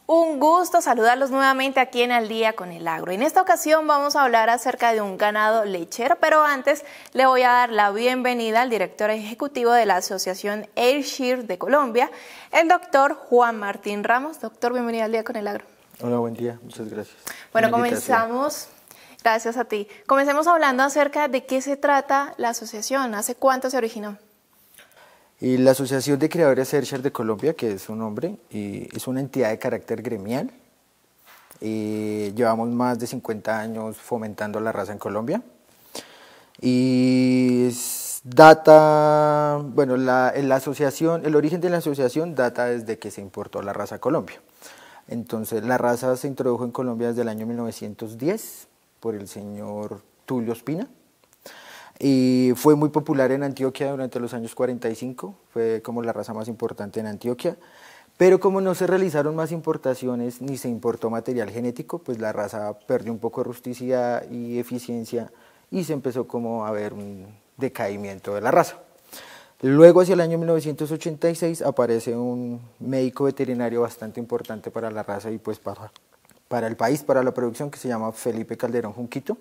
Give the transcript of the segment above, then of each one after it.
Un gusto saludarlos nuevamente aquí en Al Día con el Agro. En esta ocasión vamos a hablar acerca de un ganado lechero, pero antes le voy a dar la bienvenida al director ejecutivo de la Asociación Ayrshire de Colombia, el doctor Juan Martín Ramos. Doctor, bienvenido al Día con el Agro. Hola, buen día, muchas gracias. Bueno, comenzamos. Gracias a ti. Comencemos hablando acerca de qué se trata la asociación. ¿Hace cuánto se originó? Y la Asociación de Criadores Ayrshire de Colombia, que es su nombre, es una entidad de carácter gremial. Llevamos más de 50 años fomentando la raza en Colombia. Y la asociación, el origen de la asociación data desde que se importó la raza a Colombia. Entonces, la raza se introdujo en Colombia desde el año 1910 por el señor Tulio Ospina. Y fue muy popular en Antioquia durante los años 45, fue como la raza más importante en Antioquia, pero como no se realizaron más importaciones ni se importó material genético, pues la raza perdió un poco de rusticidad y eficiencia y se empezó como a ver un decaimiento de la raza. Luego, hacia el año 1986, aparece un médico veterinario bastante importante para la raza y pues para el país, para la producción, que se llama Felipe Calderón Junquito.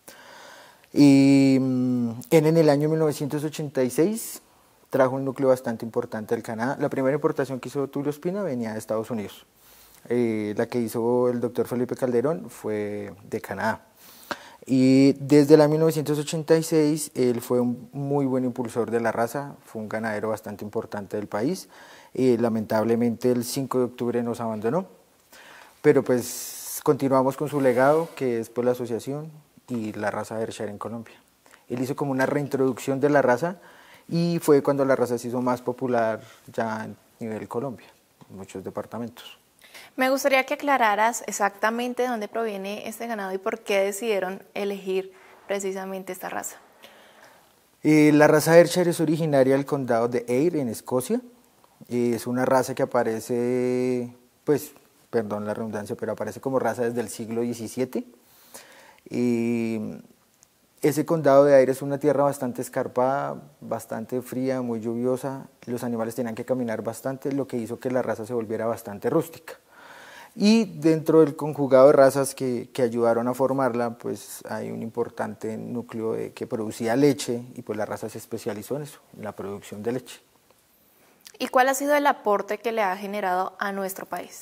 Y en el año 1986 trajo un núcleo bastante importante del Canadá. La primera importación que hizo Tulio Ospina venía de Estados Unidos. La que hizo el doctor Felipe Calderón fue de Canadá. Y desde el año 1986 él fue un muy buen impulsor de la raza, fue un ganadero bastante importante del país. Lamentablemente el 5 de octubre nos abandonó, pero pues continuamos con su legado, que es pues la asociación y la raza Ayrshire en Colombia. Él hizo como una reintroducción de la raza y fue cuando la raza se hizo más popular ya a nivel Colombia, en muchos departamentos. Me gustaría que aclararas exactamente de dónde proviene este ganado y por qué decidieron elegir precisamente esta raza. La raza Ayrshire es originaria del condado de Ayr, en Escocia. Es una raza que aparece, pues, perdón la redundancia, pero aparece como raza desde el siglo XVII. Y ese condado de Ayr es una tierra bastante escarpada, bastante fría, muy lluviosa. Los animales tenían que caminar bastante, lo que hizo que la raza se volviera bastante rústica. Y dentro del conjugado de razas que ayudaron a formarla, pues hay un importante núcleo que producía leche y pues la raza se especializó en eso, en la producción de leche. ¿Y cuál ha sido el aporte que le ha generado a nuestro país?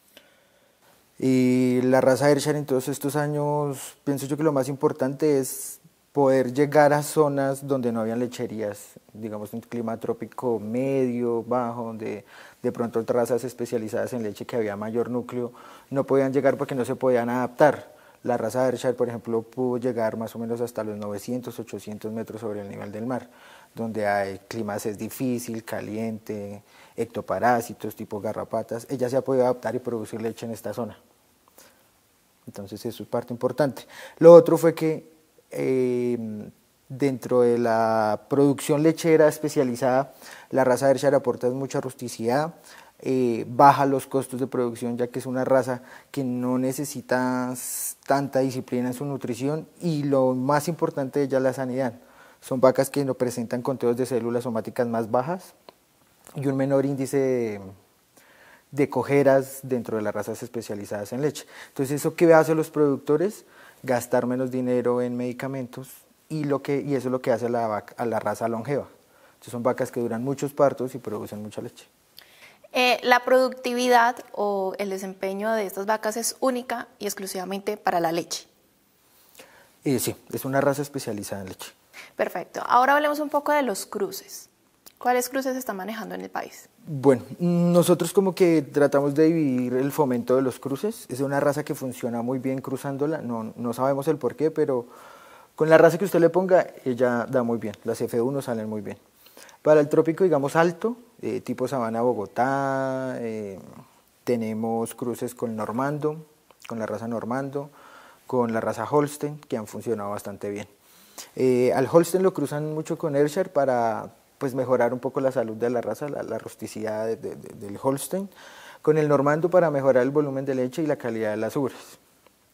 Y la raza Ayrshire en todos estos años, pienso yo que lo más importante es poder llegar a zonas donde no habían lecherías, digamos un clima trópico medio, bajo, donde de pronto otras razas especializadas en leche que había mayor núcleo no podían llegar porque no se podían adaptar. La raza Ayrshire, por ejemplo, pudo llegar más o menos hasta los 900, 800 metros sobre el nivel del mar, donde hay climas es difícil, caliente, ectoparásitos tipo garrapatas. Ella se ha podido adaptar y producir leche en esta zona. Entonces eso es parte importante. Lo otro fue que dentro de la producción lechera especializada, la raza Ayrshire aporta mucha rusticidad, baja los costos de producción, ya que es una raza que no necesita tanta disciplina en su nutrición, y lo más importante de ella es la sanidad. Son vacas que no presentan conteos de células somáticas más bajas y un menor índice de cojeras dentro de las razas especializadas en leche. Entonces, ¿eso qué hacen los productores? Gastar menos dinero en medicamentos y eso es lo que hace a la raza longeva. Entonces, son vacas que duran muchos partos y producen mucha leche. La productividad o el desempeño de estas vacas es única y exclusivamente para la leche. Sí, es una raza especializada en leche. Perfecto. Ahora hablemos un poco de los cruces. ¿Cuáles cruces se están manejando en el país? Bueno, nosotros como que tratamos de dividir el fomento de los cruces. Es una raza que funciona muy bien cruzándola, no sabemos el por qué, pero con la raza que usted le ponga, ella da muy bien. Las F1 salen muy bien. Para el trópico, digamos, alto, tipo Sabana Bogotá, tenemos cruces con Normando, con la raza Normando, con la raza Holstein, que han funcionado bastante bien. Al Holstein lo cruzan mucho con Ayrshire para pues mejorar un poco la salud de la raza, la rusticidad del Holstein, con el Normando para mejorar el volumen de leche y la calidad de las ubres.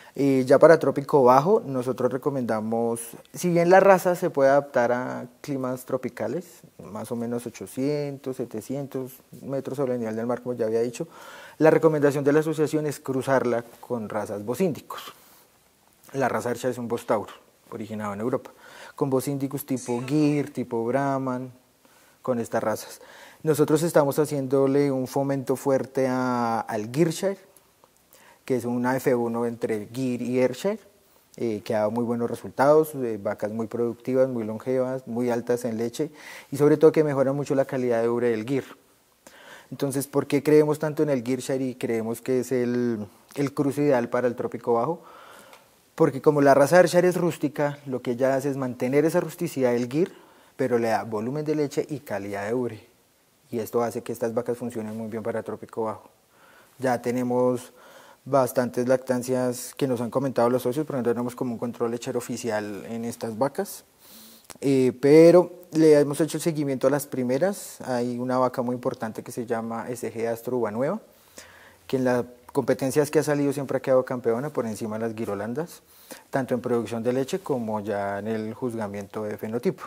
Ya para trópico bajo, nosotros recomendamos, si bien la raza se puede adaptar a climas tropicales, más o menos 800, 700 metros sobre el nivel del mar, como ya había dicho, la recomendación de la asociación es cruzarla con razas bosíndicos. La raza Ayrshire es un bostauro, originado en Europa, con bosíndicos tipo Gir, tipo Brahman, con estas razas. Nosotros estamos haciéndole un fomento fuerte al Girshire, que es una F1 entre Gir y Ayrshire, que ha dado muy buenos resultados, vacas muy productivas, muy longevas, muy altas en leche y sobre todo que mejoran mucho la calidad de ubre del Gir. Entonces, ¿por qué creemos tanto en el Girshire y creemos que es el cruce ideal para el trópico bajo? Porque como la raza Ayrshire es rústica, lo que ella hace es mantener esa rusticidad del Gir, pero le da volumen de leche y calidad de ubre. Y esto hace que estas vacas funcionen muy bien para trópico bajo. Ya tenemos bastantes lactancias que nos han comentado los socios, porque no tenemos como un control lechero oficial en estas vacas, pero le hemos hecho el seguimiento a las primeras. Hay una vaca muy importante que se llama SG Astro Uva Nueva, que en las competencias que ha salido siempre ha quedado campeona por encima de las guirolandas, tanto en producción de leche como ya en el juzgamiento de fenotipo.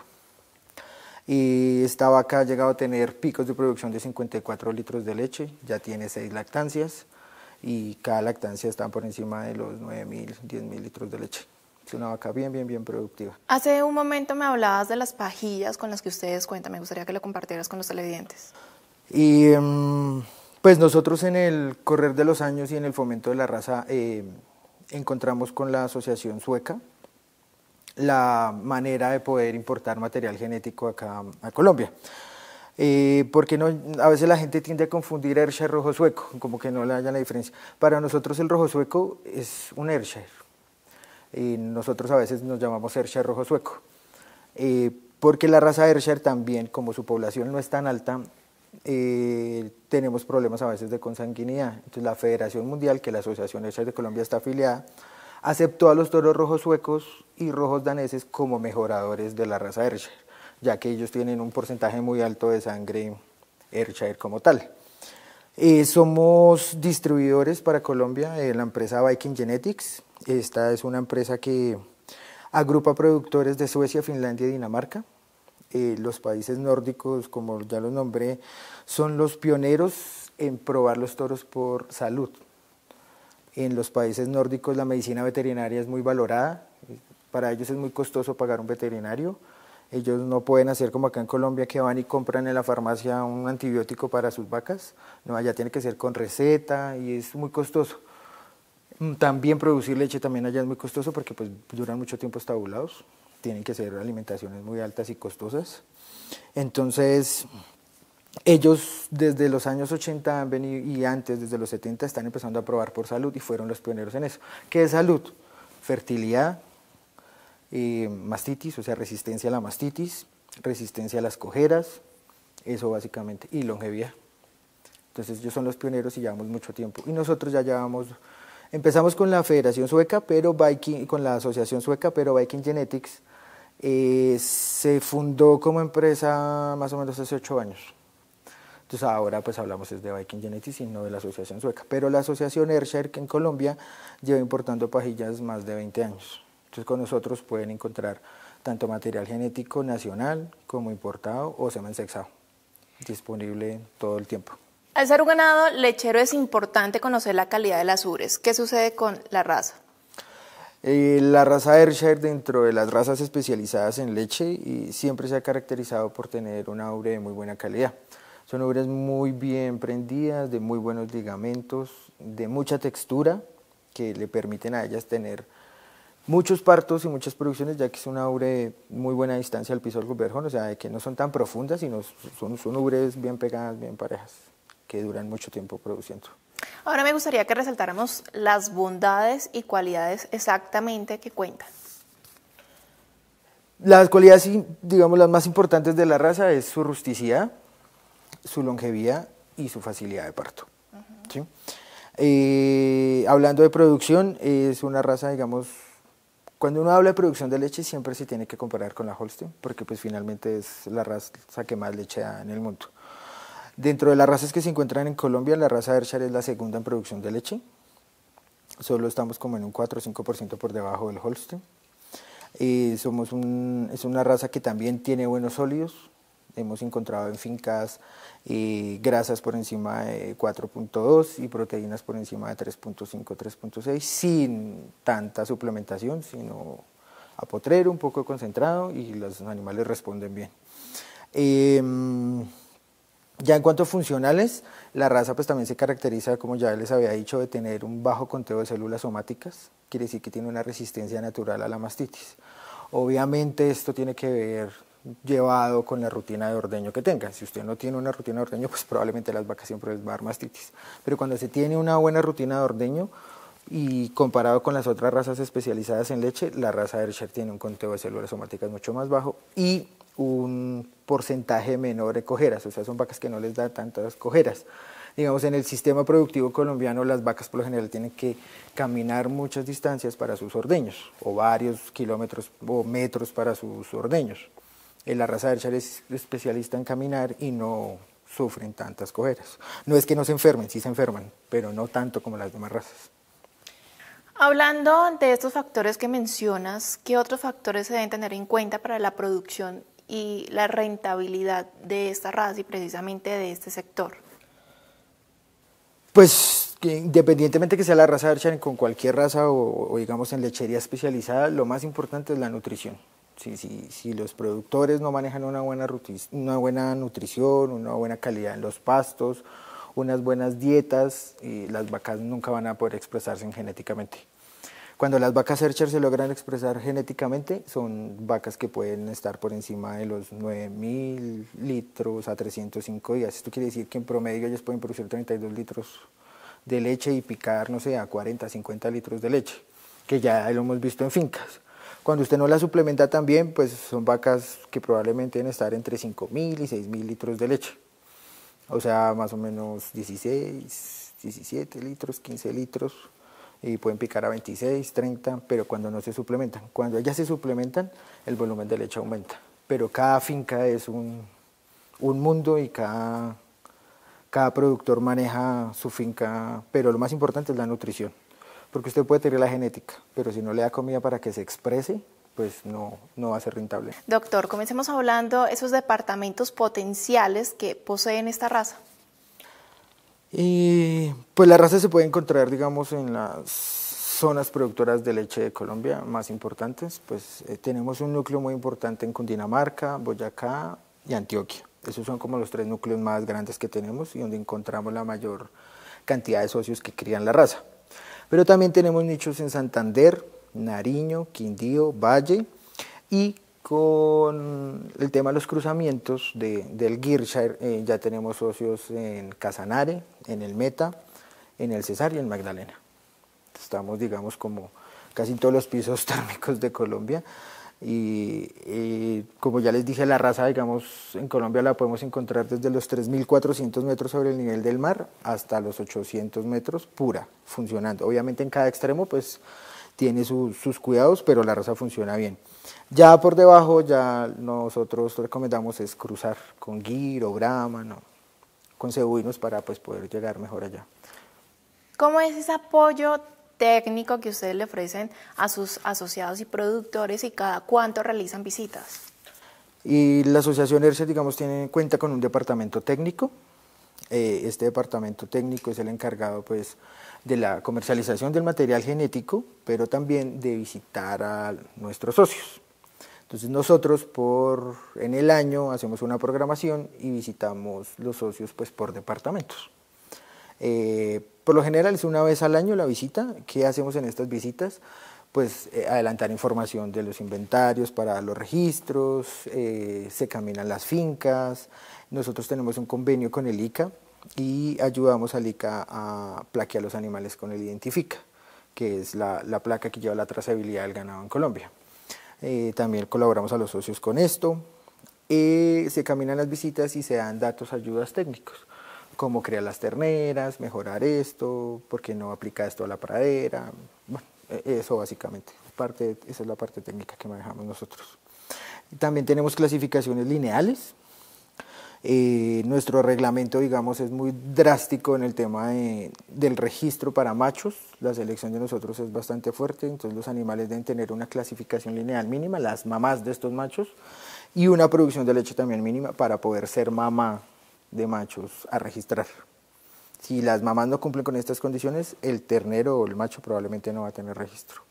Y esta vaca ha llegado a tener picos de producción de 54 litros de leche, ya tiene 6 lactancias, y cada lactancia está por encima de los 9.000, 10.000 litros de leche. Es una vaca bien productiva. Hace un momento me hablabas de las pajillas con las que ustedes cuentan. Me gustaría que lo compartieras con los televidentes. Y pues nosotros en el correr de los años y en el fomento de la raza encontramos con la asociación sueca la manera de poder importar material genético acá a Colombia. Porque no, a veces la gente tiende a confundir Ayrshire rojo sueco, como que no le hayan la diferencia. Para nosotros el rojo sueco es un Ayrshire, y nosotros a veces nos llamamos Ayrshire rojo sueco, porque la raza Ayrshire también, como su población no es tan alta, tenemos problemas a veces de consanguinidad. Entonces la Federación Mundial, que la Asociación Ayrshire de Colombia está afiliada, aceptó a los toros rojos suecos y rojos daneses como mejoradores de la raza Ayrshire, ya que ellos tienen un porcentaje muy alto de sangre Ayrshire como tal. Somos distribuidores para Colombia de la empresa Viking Genetics. Esta es una empresa que agrupa productores de Suecia, Finlandia y Dinamarca. Los países nórdicos, como ya los nombré, son los pioneros en probar los toros por salud. En los países nórdicos la medicina veterinaria es muy valorada, para ellos es muy costoso pagar un veterinario. Ellos no pueden hacer como acá en Colombia, que van y compran en la farmacia un antibiótico para sus vacas. No, allá tiene que ser con receta y es muy costoso. También producir leche también allá es muy costoso porque pues duran mucho tiempo estabulados. Tienen que ser alimentaciones muy altas y costosas. Entonces, ellos desde los años 80 han venido, y antes, desde los 70, están empezando a probar por salud y fueron los pioneros en eso. ¿Qué es salud? Fertilidad, mastitis, o sea, resistencia a la mastitis, resistencia a las cojeras, eso básicamente, y longevidad. Entonces ellos son los pioneros y llevamos mucho tiempo. Y nosotros ya llevamos, empezamos con la Federación Sueca, pero con la Asociación Sueca, pero Viking Genetics se fundó como empresa más o menos hace 8 años. Entonces ahora pues hablamos es de Viking Genetics y no de la Asociación Sueca. Pero la Asociación Ayrshire, que en Colombia lleva importando pajillas más de 20 años. Entonces con nosotros pueden encontrar tanto material genético nacional como importado o semansexado, disponible todo el tiempo. Al ser un ganado lechero es importante conocer la calidad de las ubres. ¿Qué sucede con la raza? La raza Ayrshire, dentro de las razas especializadas en leche, y siempre se ha caracterizado por tener una ubre de muy buena calidad. Son ubres muy bien prendidas, de muy buenos ligamentos, de mucha textura, que le permiten a ellas tener muchos partos y muchas producciones, ya que es una ubre de muy buena distancia al piso del verjón, o sea, de que no son tan profundas, sino son ubres bien pegadas, bien parejas, que duran mucho tiempo produciendo. Ahora me gustaría que resaltáramos las bondades y cualidades exactamente que cuentan. Las cualidades, digamos, las más importantes de la raza es su rusticidad, su longevidad y su facilidad de parto. ¿Sí? Hablando de producción, es una raza, digamos, cuando uno habla de producción de leche siempre se tiene que comparar con la Holstein, porque pues finalmente es la raza que más leche da en el mundo. Dentro de las razas que se encuentran en Colombia, la raza Ayrshire es la segunda en producción de leche. solo estamos como en un 4 o 5% por debajo del Holstein. Es una raza que también tiene buenos sólidos. Hemos encontrado en fincas grasas por encima de 4.2 y proteínas por encima de 3.5, 3.6, sin tanta suplementación, sino a potrero, un poco concentrado, y los animales responden bien. Ya en cuanto a funcionales, la raza pues también se caracteriza, como ya les había dicho, de tener un bajo conteo de células somáticas, quiere decir que tiene una resistencia natural a la mastitis. Obviamente esto tiene que ver llevado con la rutina de ordeño que tenga. Si usted no tiene una rutina de ordeño, pues probablemente las vacas siempre les va a dar mastitis. Pero cuando se tiene una buena rutina de ordeño, y comparado con las otras razas especializadas en leche, la raza Ayrshire tiene un conteo de células somáticas mucho más bajo y un porcentaje menor de cojeras, o sea, son vacas que no les da tantas cojeras. Digamos, en el sistema productivo colombiano, las vacas por lo general tienen que caminar muchas distancias para sus ordeños, o varios kilómetros o metros para sus ordeños. La raza Ayrshire es especialista en caminar y no sufren tantas cojeras. No es que no se enfermen, sí se enferman, pero no tanto como las demás razas. Hablando de estos factores que mencionas, ¿qué otros factores se deben tener en cuenta para la producción y la rentabilidad de esta raza y precisamente de este sector? Pues que independientemente que sea la raza Ayrshire, con cualquier raza o digamos en lechería especializada, lo más importante es la nutrición. Si los productores no manejan una buena nutrición, una buena calidad en los pastos, unas buenas dietas, las vacas nunca van a poder expresarse genéticamente. Cuando las vacas Ayrshire se logran expresar genéticamente, son vacas que pueden estar por encima de los 9.000 litros a 305 días. Esto quiere decir que en promedio ellos pueden producir 32 litros de leche y picar, no sé, a 40, 50 litros de leche, que ya lo hemos visto en fincas. Cuando usted no la suplementa también, pues son vacas que probablemente deben estar entre 5.000 y 6.000 litros de leche. O sea, más o menos 16, 17 litros, 15 litros, y pueden picar a 26, 30, pero cuando no se suplementan. Cuando ellas se suplementan, el volumen de leche aumenta. Pero cada finca es un mundo y cada productor maneja su finca, pero lo más importante es la nutrición. Porque usted puede tener la genética, pero si no le da comida para que se exprese, pues no va a ser rentable. Doctor, comencemos hablando de esos departamentos potenciales que poseen esta raza. Pues la raza se puede encontrar, digamos, en las zonas productoras de leche de Colombia más importantes. Pues tenemos un núcleo muy importante en Cundinamarca, Boyacá y Antioquia. Esos son como los 3 núcleos más grandes que tenemos y donde encontramos la mayor cantidad de socios que crían la raza. Pero también tenemos nichos en Santander, Nariño, Quindío, Valle, y con el tema de los cruzamientos del Ayrshire ya tenemos socios en Casanare, en el Meta, en el Cesar y en Magdalena. Estamos, digamos, como casi en todos los pisos térmicos de Colombia. Y como ya les dije, la raza, digamos, en Colombia la podemos encontrar desde los 3.400 metros sobre el nivel del mar hasta los 800 metros pura, funcionando. Obviamente en cada extremo pues tiene sus cuidados, pero la raza funciona bien. Ya por debajo, ya nosotros recomendamos es cruzar con Gir o Brahma, ¿no?, con cebuinos para pues poder llegar mejor allá. ¿Cómo es ese apoyo técnico que ustedes le ofrecen a sus asociados y productores y cada cuánto realizan visitas? Y la asociación Ayrshire, digamos, cuenta con un departamento técnico. Este departamento técnico es el encargado pues de la comercialización del material genético, pero también de visitar a nuestros socios. Entonces nosotros en el año hacemos una programación y visitamos los socios pues por departamentos. Por lo general es una vez al año la visita. ¿Qué hacemos en estas visitas? Pues adelantar información de los inventarios para los registros, se caminan las fincas. Nosotros tenemos un convenio con el ICA y ayudamos al ICA a plaquear los animales con el Identifica, que es la placa que lleva la trazabilidad del ganado en Colombia. También colaboramos a los socios con esto. Se caminan las visitas y se dan datos, ayudas técnicos, cómo crear las terneras, mejorar esto, por qué no aplica esto a la pradera. Bueno, eso básicamente, esa es la parte técnica que manejamos nosotros. También tenemos clasificaciones lineales. Nuestro reglamento, digamos, es muy drástico en el tema del registro para machos. La selección de nosotros es bastante fuerte, entonces los animales deben tener una clasificación lineal mínima, las mamás de estos machos, y una producción de leche también mínima para poder ser mamá de machos a registrar. Si las mamás no cumplen con estas condiciones, el ternero o el macho probablemente no va a tener registro.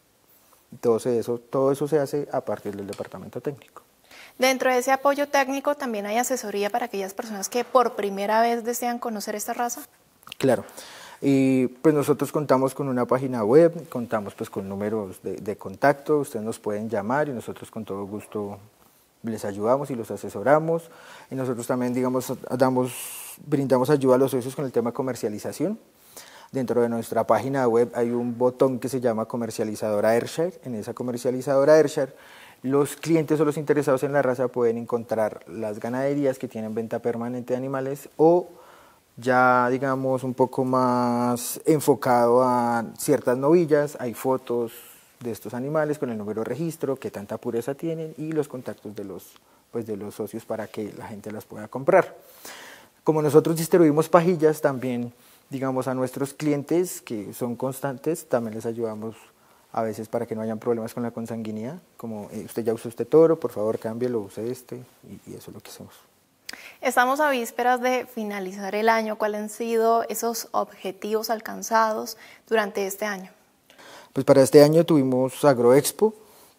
Todo eso se hace a partir del departamento técnico. Dentro de ese apoyo técnico también hay asesoría para aquellas personas que por primera vez desean conocer esta raza. Claro, y pues nosotros contamos con una página web, contamos pues con números de contacto, ustedes nos pueden llamar y nosotros con todo gusto les ayudamos y los asesoramos. Y nosotros también, digamos, brindamos ayuda a los socios con el tema de comercialización. Dentro de nuestra página web hay un botón que se llama comercializadora Ayrshire. En esa comercializadora Ayrshire, los clientes o los interesados en la raza pueden encontrar las ganaderías que tienen venta permanente de animales o ya, digamos, un poco más enfocado a ciertas novillas. Hay fotos de estos animales con el número de registro, qué tanta pureza tienen y los contactos de los socios para que la gente las pueda comprar. Como nosotros distribuimos pajillas, también, digamos, a nuestros clientes que son constantes, también les ayudamos a veces para que no hayan problemas con la consanguinidad, como usted ya usó este toro, por favor cámbielo, use este, y eso es lo que hacemos. Estamos a vísperas de finalizar el año. ¿Cuáles han sido esos objetivos alcanzados durante este año? Pues para este año tuvimos Agroexpo.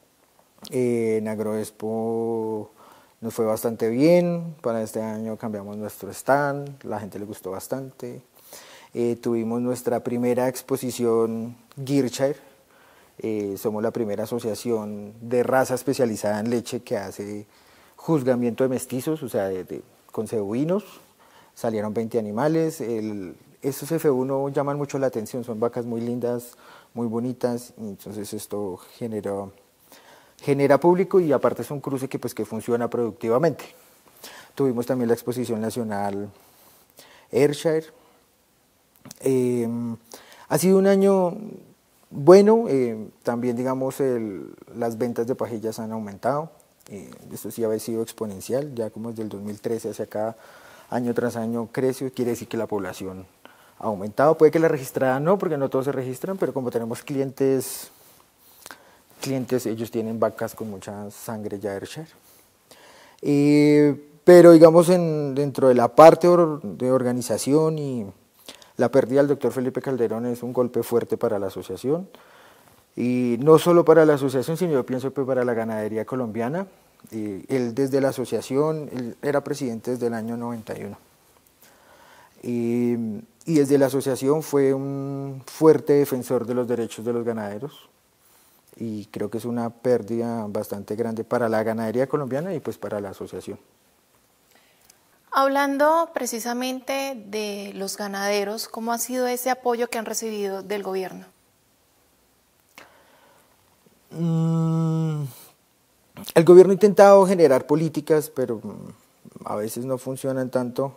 En Agroexpo nos fue bastante bien. Para este año cambiamos nuestro stand, la gente le gustó bastante. Tuvimos nuestra primera exposición Gearshire. Somos la primera asociación de raza especializada en leche que hace juzgamiento de mestizos, o sea, con cebuinos. Salieron 20 animales. Estos F1 llaman mucho la atención, son vacas muy lindas, muy bonitas, y entonces esto genera público y aparte es un cruce que funciona productivamente. Tuvimos también la exposición nacional Ayrshire. Ha sido un año bueno, también digamos las ventas de pajillas han aumentado, esto sí ha sido exponencial, ya como desde el 2013 hacia acá, año tras año crece, quiere decir que la población ha aumentado. Puede que la registrada no, porque no todos se registran, pero como tenemos clientes, ellos tienen vacas con mucha sangre ya Ayrshire. Pero digamos dentro de la parte de organización y la pérdida del doctor Felipe Calderón es un golpe fuerte para la asociación, y no solo para la asociación, sino yo pienso que para la ganadería colombiana. Él desde la asociación, él era presidente desde el año 91, y desde la asociación fue un fuerte defensor de los derechos de los ganaderos, y creo que es una pérdida bastante grande para la ganadería colombiana y pues para la asociación. Hablando precisamente de los ganaderos, ¿cómo ha sido ese apoyo que han recibido del gobierno? El gobierno ha intentado generar políticas, pero a veces no funcionan tanto,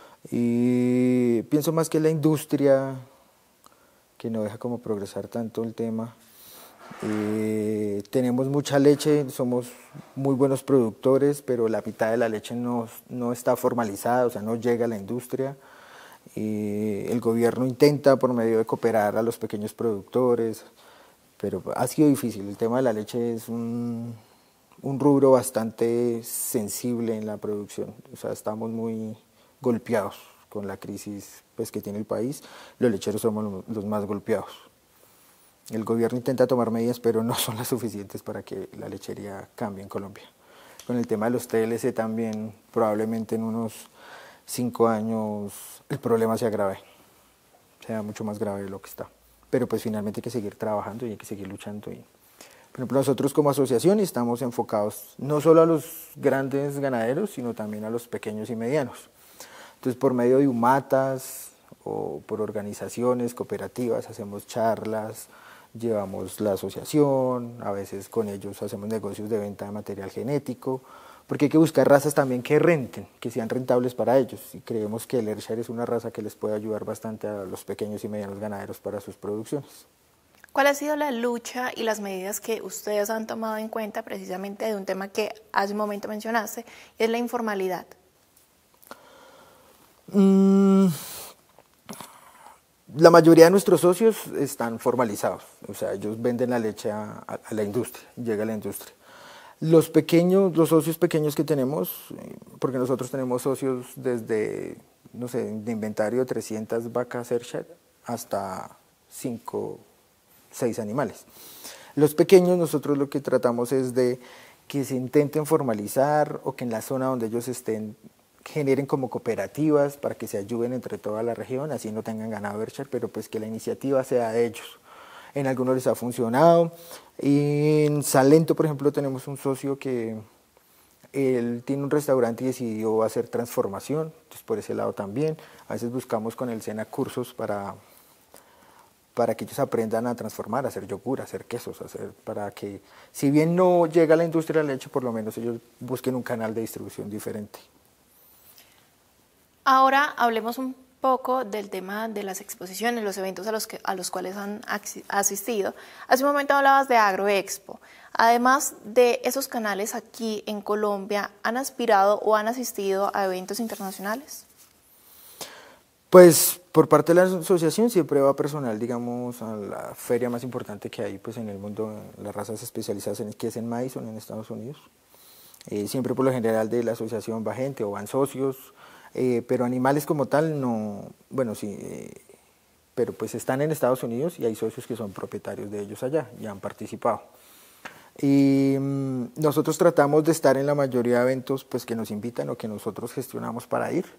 y pienso más que la industria, que no deja como progresar tanto el tema. Tenemos mucha leche, somos muy buenos productores, pero la mitad de la leche no está formalizada, o sea, no llega a la industria. El gobierno intenta por medio de cooperar a los pequeños productores, pero ha sido difícil. El tema de la leche es un rubro bastante sensible en la producción, o sea, estamos muy golpeados con la crisis que tiene el país. Los lecheros somos los más golpeados. El gobierno intenta tomar medidas, pero no son las suficientes para que la lechería cambie en Colombia. Con el tema de los TLC también, probablemente en unos 5 años el problema se agrave, sea mucho más grave de lo que está. Pero pues finalmente hay que seguir trabajando y hay que seguir luchando. Por ejemplo, nosotros como asociación estamos enfocados no solo a los grandes ganaderos, sino también a los pequeños y medianos. Entonces, por medio de humatas o por organizaciones cooperativas hacemos charlas, llevamos la asociación, a veces con ellos hacemos negocios de venta de material genético, porque hay que buscar razas también que renten, que sean rentables para ellos, y creemos que el Ayrshire es una raza que les puede ayudar bastante a los pequeños y medianos ganaderos para sus producciones. ¿Cuál ha sido la lucha y las medidas que ustedes han tomado en cuenta precisamente de un tema que hace un momento mencionaste, y es la informalidad? Mm, la mayoría de nuestros socios están formalizados, o sea, ellos venden la leche a la industria, llega a la industria. Los pequeños, los socios pequeños que tenemos, porque nosotros tenemos socios desde, no sé, de inventario de 300 vacas Ayrshire hasta 5, 6 animales. Los pequeños nosotros lo que tratamos es de que se intenten formalizar o que en la zona donde ellos estén generen como cooperativas para que se ayuden entre toda la región, así no tengan ganado Ayrshire, pero pues que la iniciativa sea de ellos. En algunos les ha funcionado. En Salento, por ejemplo, tenemos un socio que él tiene un restaurante y decidió hacer transformación, entonces por ese lado también. A veces buscamos con el SENA cursos para que ellos aprendan a transformar, a hacer yogur, a hacer quesos, para que, si bien no llega a la industria de la leche, por lo menos ellos busquen un canal de distribución diferente. Ahora hablemos un poco del tema de las exposiciones, los eventos a los cuales han asistido. Hace un momento hablabas de Agroexpo. Además de esos canales aquí en Colombia, ¿han aspirado o han asistido a eventos internacionales? Pues por parte de la asociación siempre va personal, digamos, a la feria más importante que hay pues, en el mundo, las razas especializadas, que es en Madison, en Estados Unidos. Siempre por lo general de la asociación va gente o van socios, pero animales como tal no, bueno sí, pero pues están en Estados Unidos y hay socios que son propietarios de ellos allá y han participado. Y nosotros tratamos de estar en la mayoría de eventos pues, que nos invitan o que nosotros gestionamos para ir.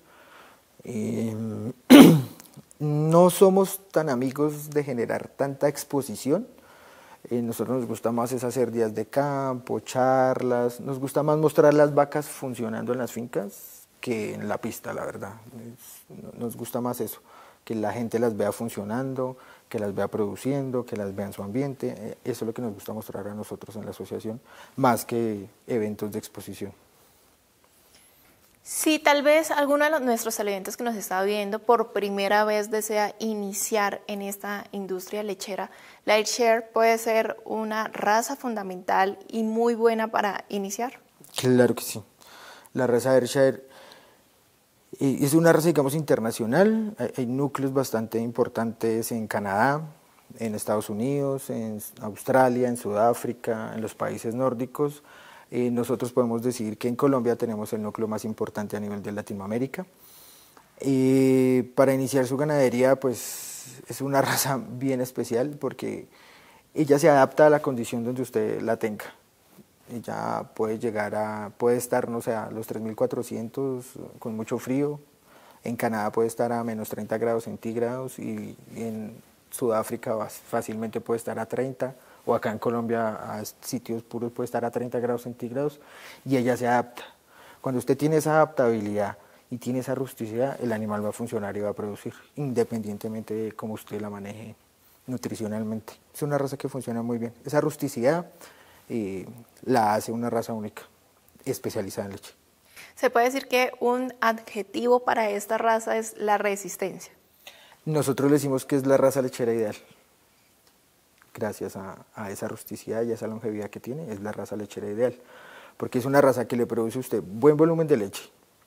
No somos tan amigos de generar tanta exposición. Nosotros nos gusta más es hacer días de campo, charlas, nos gusta más mostrar las vacas funcionando en las fincas que en la pista, la verdad. Nos gusta más eso, que la gente las vea funcionando, que las vea produciendo, que las vea en su ambiente. Eso es lo que nos gusta mostrar a nosotros en la asociación, más que eventos de exposición. Si tal vez alguno de nuestros televidentes que nos está viendo por primera vez desea iniciar en esta industria lechera, la Ayrshire puede ser una raza fundamental y muy buena para iniciar. Claro que sí. La raza Ayrshire es una raza, digamos, internacional. Hay núcleos bastante importantes en Canadá, en Estados Unidos, en Australia, en Sudáfrica, en los países nórdicos. Nosotros podemos decir que en Colombia tenemos el núcleo más importante a nivel de Latinoamérica. Para iniciar su ganadería, pues es una raza bien especial porque ella se adapta a la condición donde usted la tenga. Ella puede puede estar, no sé, a los 3400 con mucho frío. En Canadá puede estar a menos 30 grados centígrados y en Sudáfrica fácilmente puede estar a 30. O acá en Colombia a sitios puros puede estar a 30 grados centígrados y ella se adapta. Cuando usted tiene esa adaptabilidad y tiene esa rusticidad, el animal va a funcionar y va a producir, independientemente de cómo usted la maneje nutricionalmente. Es una raza que funciona muy bien. Esa rusticidad la hace una raza única, especializada en leche. Se puede decir que un adjetivo para esta raza es la resistencia. Nosotros le decimos que es la raza lechera ideal. Gracias a esa rusticidad y a esa longevidad que tiene, es la raza lechera ideal. Porque es una raza que le produce a usted buen volumen de leche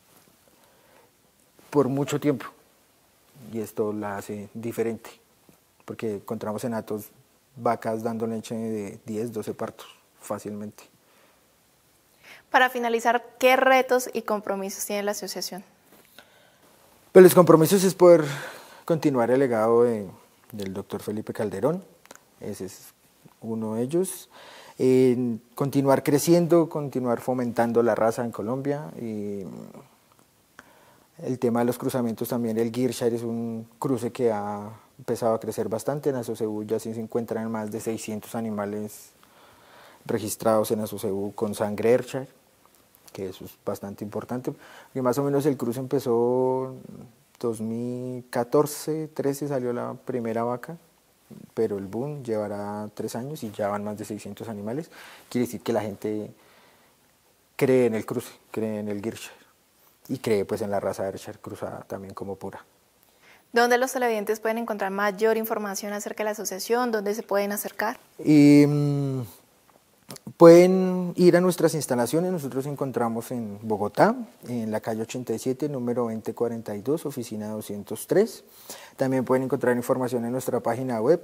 por mucho tiempo. Y esto la hace diferente. Porque encontramos en hatos vacas dando leche de 10, 12 partos fácilmente. Para finalizar, ¿qué retos y compromisos tiene la asociación? Pues los compromisos es poder continuar el legado del doctor Felipe Calderón. Ese es uno de ellos. Continuar creciendo, continuar fomentando la raza en Colombia. Y el tema de los cruzamientos también, el Ayrshire es un cruce que ha empezado a crecer bastante. En Asocebú ya se encuentran más de 600 animales registrados en Asocebú con sangre Ayrshire, que eso es bastante importante. Y más o menos el cruce empezó 2014, 13 salió la primera vaca, pero el boom llevará 3 años y ya van más de 600 animales. Quiere decir que la gente cree en el cruce, cree en el Ayrshire y cree pues en la raza Ayrshire cruzada también como pura. ¿Dónde los televidentes pueden encontrar mayor información acerca de la asociación? ¿Dónde se pueden acercar? Pueden ir a nuestras instalaciones, nosotros nos encontramos en Bogotá, en la calle 87, número 2042, oficina 203. También pueden encontrar información en nuestra página web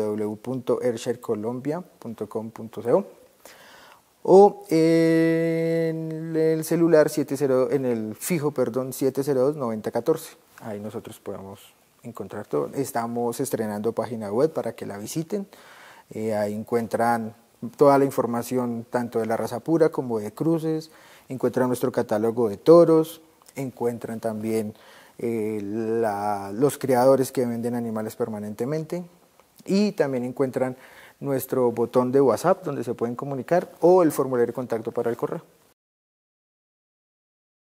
www.airsharecolombia.com.co o en el celular 70, en el fijo, 702-9014. Ahí nosotros podemos encontrar todo. Estamos estrenando página web para que la visiten. Ahí encuentran toda la información tanto de la raza pura como de cruces, encuentran nuestro catálogo de toros, encuentran también los criadores que venden animales permanentemente y también encuentran nuestro botón de WhatsApp donde se pueden comunicar o el formulario de contacto para el correo.